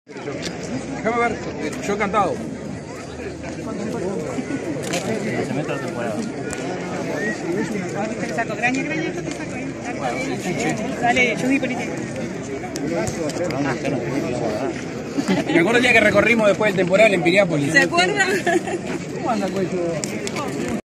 Déjame ver, yo he cantado. Se mete la temporada. Te saco, graña, esto te saco. Dale, yo di por ahí. Me acuerdo el día que recorrimos después del temporal en Piriápolis. ¿Se acuerdan? ¿Cómo anda, Cuello?